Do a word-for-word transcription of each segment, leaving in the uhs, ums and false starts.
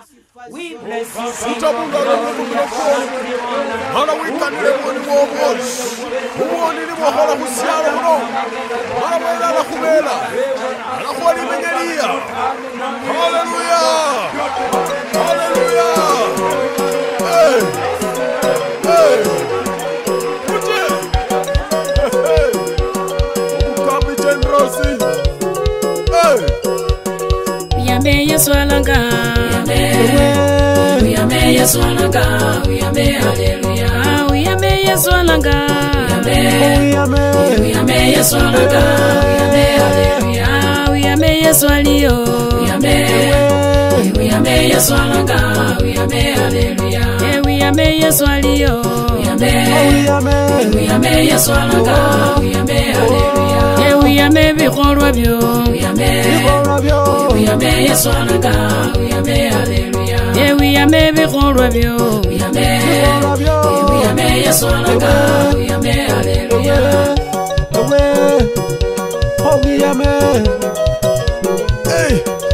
We bless you. Utamunga n'omukuloko. Mala wikanire mwoni w'omwozi. Omwoni ni mwahola kusyalo muno. Mala mwela ala kubeera. Ala kuwali imenyeriya. Hallelujah. Hallelujah. Hey. Hey. Kute. Hey. Omukambi Generosi. Hey. Uyame Yesu alanga. Uyame Yesu alanga. Uyame hallelujah. Uyame Yesu alanga. Uyame. Uyame Yesu alanga. Uyame hallelujah. Uyame Yesu aliyo. Uyame. Uyame Yesu alanga. Uyame hallelujah. Uyame Yesu aliyo. Uyame. Uyame Yesu alanga. Uyame hallelujah. Uyame bikorwa byo. Uyame. Uyame Yesu alanga. Uyame hallelujah. Uyame bikorwa byo. Uyame. Uyame Yesu alanga. Uyame hallelujah. Uyame. Hey.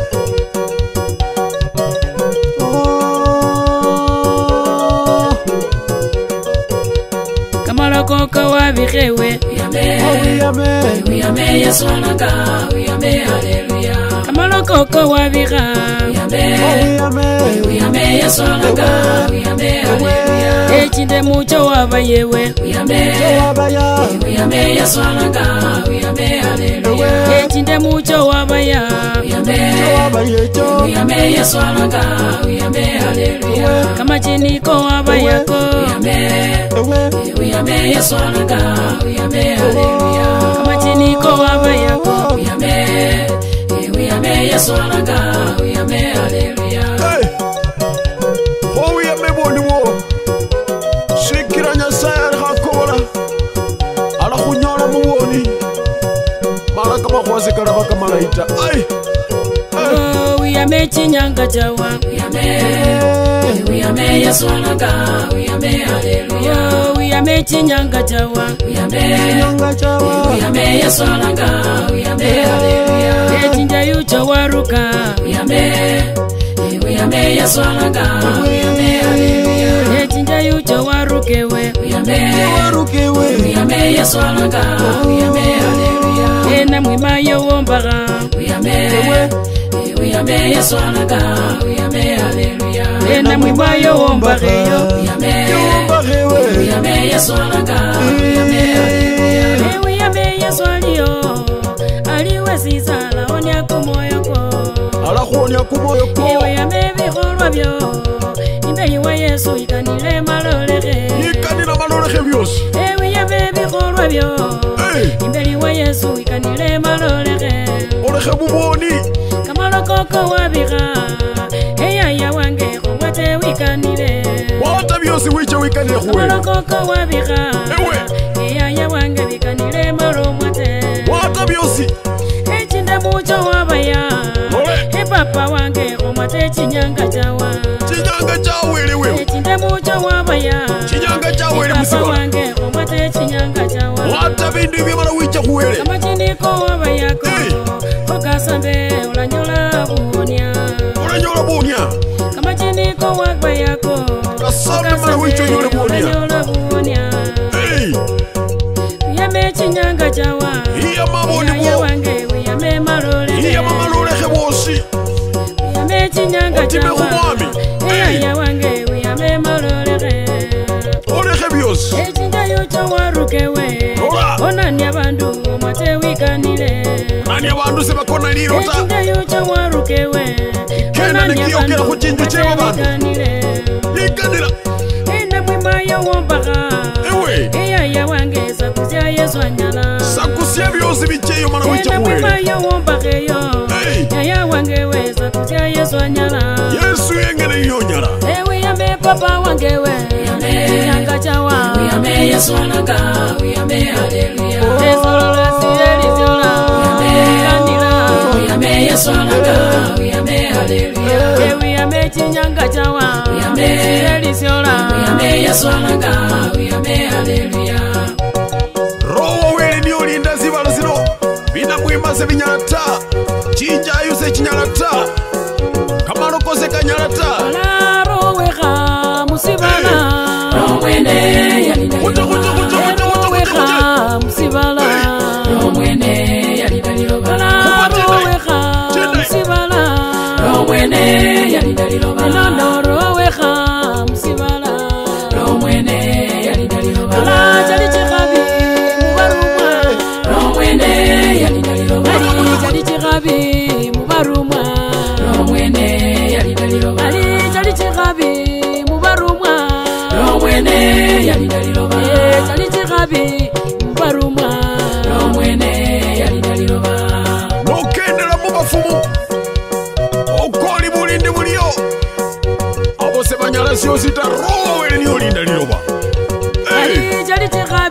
Kamaloko wabirewe. Uyame. Uyame Yesu alanga. Uyame hallelujah. Kamaloko wabira. Uyame. Uyame Yesu alanga. Uyame hallelujah. Echinde mucho wabayewe. Uyame. Uyame Yesu alanga. Uyame hallelujah. Echinde mucho wabaya. Uyame. Uyame Yesu alanga. Uyame hallelujah. Kama chiniko wabayako. Uyame. Uyame Yesu alanga. Uyame hallelujah. Kama chiniko wabayako. Uyame. Uyame Yesu alanga. Uyame hallelujah. Hey. Oh, uyame boni wo. Shikira Nyasaye alhakola. Ala kunyola muwoni. Mala kama kwaze karaba kama laita. Ay. Oh, uyame chinyanga jawa. Uyame. Uyame Yesu alanga. Uyame hallelujah. Oh, uyame chinyanga jawa. Uyame. Uyame Yesu alanga. Uyame hallelujah. Echinja yucho waruka. Uyame. Uyame Yesu alanga. Uyame hallelujah. Echinja yucho warukewe. Uyame. Uyame Yesu alanga. Uyame hallelujah. Ena mwima yowombaga. Uyame. Uyame Yesu alanga. Uyame hallelujah. Ena mwima yowombageyo. Uyame. Uyame Yesu alanga. Uyame hallelujah. Uyame Yesu aliyo. Aliwe sisala onya kumoyoko. Ala kuonya kumoyoko. Uyame bikorwa byo. Imbeli wa Yesu ikanile malolege. Ikanile malolege byose. Uyame bikorwa byo. Imbeli wa Yesu ikanile malolege. Olege buboni. Kamaloko wabira. Eya ya wange kwate wikanile. Wata byose wiche wikanile kuwe. Kamaloko wabira. Ewe. Eya ya wange wikanile malomwate. Wata byose. Echinda mucho wabaya. He papa wange komate chinyanga jawa. Chinyanga jawe lewe. Echinda mucho wabaya. Chinyanga jawe le musiba. Papa wange komate chinyanga jawa. Wata bindu bimala wiche kuwele. Kama chiniko wabaya ko. Okasambe ulanyola buonia. Ulanyola buonia. Kama chiniko wabaya ko. Kasambe mala wiche nyole buonia. Ulanyola buonia. Hey. Uyame chinyanga jawa. Iya maboni bo. Iya wange uyame malole. Iya mama lolege bosi. Uyame chinyanga jawa. Iya wange uyame malole. Olege byose. Echinja yucho warukewe. Ona ni abandu mate wikanile. Nani abandu se bakona liro ta. Echinja yucho warukewe. Kena nikiyokera ku kintu kyebo bandu. Ikanira. Ena mwima yowombaga. Ewe. Iya ya wange sakusya Yesu anyala. Sakusya byose bicheyo mana wiche kuwele. Ena mwima yowombageyo. Iya ya wange we sakusya Yesu anyala. Yesu yengene yonyala. Ewe yame papa wange we. Chinyanga jawa. Uyame Yesu alanga. Uyame hallelujah. Tesolola siyeli ziola. Uyame kanila. Uyame Yesu alanga. Uyame hallelujah. Ewe yame chinyanga jawa. Uyame siyeli ziola. Uyame Yesu alanga. Uyame hallelujah. Roho wele ni olinda zibalo zino. Bina mwima se binyalata. Chinja yuse chinyalata. Kamaloko se kanyalata. Lomwene yalinda liloba Chali chikabi mbarumwa Lomwene yalinda liloba Nokendela mu bafumu Okoli bulindi bulio Abo sebanyala sio sita rowe ni olinda liloba Chali chikabi